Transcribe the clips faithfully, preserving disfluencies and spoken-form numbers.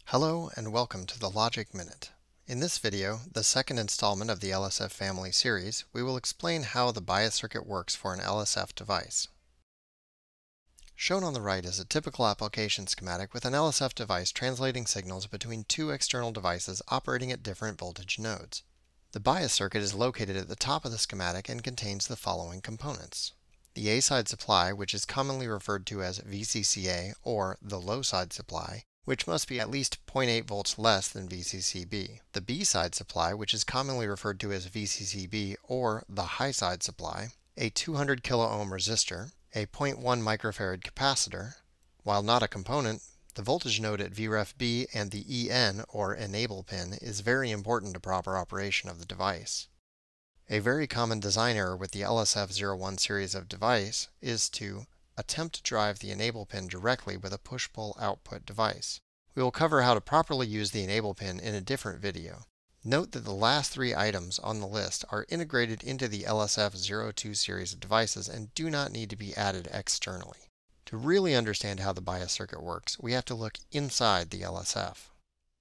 Hello and welcome to the Logic Minute. In this video, the second installment of the L S F family series, we will explain how the bias circuit works for an L S F device. Shown on the right is a typical application schematic with an L S F device translating signals between two external devices operating at different voltage nodes. The bias circuit is located at the top of the schematic and contains the following components. The A-side supply, which is commonly referred to as V C C A, or the low-side supply, which must be at least zero point eight volts less than V C C B. The B-side supply, which is commonly referred to as V C C B, or the high-side supply, a two hundred kilo ohm resistor, a zero point one microfarad capacitor. While not a component, the voltage node at V ref B and the E N, or enable pin, is very important to proper operation of the device. A very common design error with the L S F zero one series of device is to attempt to drive the enable pin directly with a push-pull output device. We will cover how to properly use the enable pin in a different video. Note that the last three items on the list are integrated into the L S F zero two series of devices and do not need to be added externally. To really understand how the bias circuit works, we have to look inside the L S F.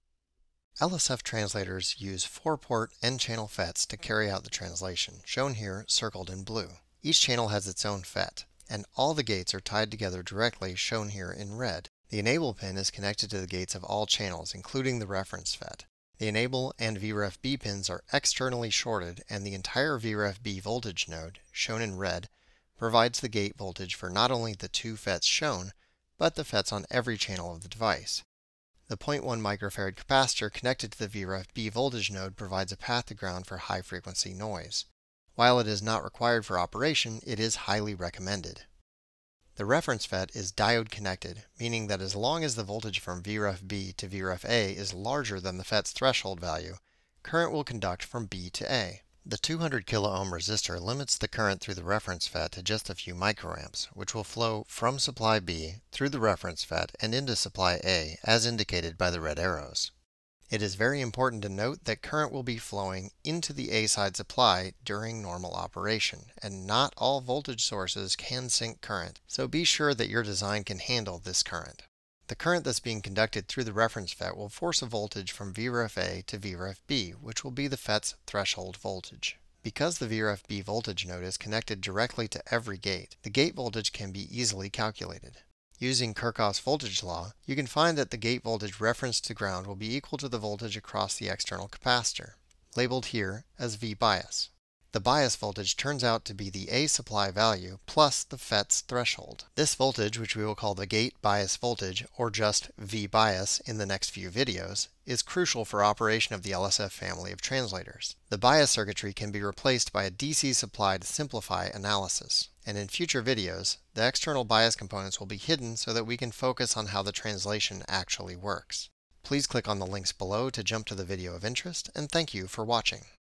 L S F translators use four-port N-channel F E Ts to carry out the translation, shown here circled in blue. Each channel has its own F E T, and all the gates are tied together directly, shown here in red. The enable pin is connected to the gates of all channels, including the reference F E T. The enable and V ref B pins are externally shorted, and the entire V ref B voltage node, shown in red, provides the gate voltage for not only the two F E Ts shown, but the F E Ts on every channel of the device. The zero point one microfarad capacitor connected to the V ref B voltage node provides a path to ground for high-frequency noise. While it is not required for operation, it is highly recommended. The reference F E T is diode connected, meaning that as long as the voltage from V ref B to V ref A is larger than the F E T's threshold value, current will conduct from B to A. The two hundred kilo ohm resistor limits the current through the reference F E T to just a few microamps, which will flow from supply B through the reference F E T and into supply A, as indicated by the red arrows. It is very important to note that current will be flowing into the A-side supply during normal operation, and not all voltage sources can sink current, so be sure that your design can handle this current. The current that's being conducted through the reference F E T will force a voltage from V ref A to V ref B, which will be the F E T's threshold voltage. Because the V ref B voltage node is connected directly to every gate, the gate voltage can be easily calculated. Using Kirchhoff's voltage law, you can find that the gate voltage referenced to ground will be equal to the voltage across the external capacitor, labeled here as V bias. The bias voltage turns out to be the A supply value plus the F E T's threshold. This voltage, which we will call the gate bias voltage, or just V bias in the next few videos, is crucial for operation of the L S F family of translators. The bias circuitry can be replaced by a D C supply to simplify analysis. And in future videos, the external bias components will be hidden so that we can focus on how the translation actually works. Please click on the links below to jump to the video of interest, and thank you for watching.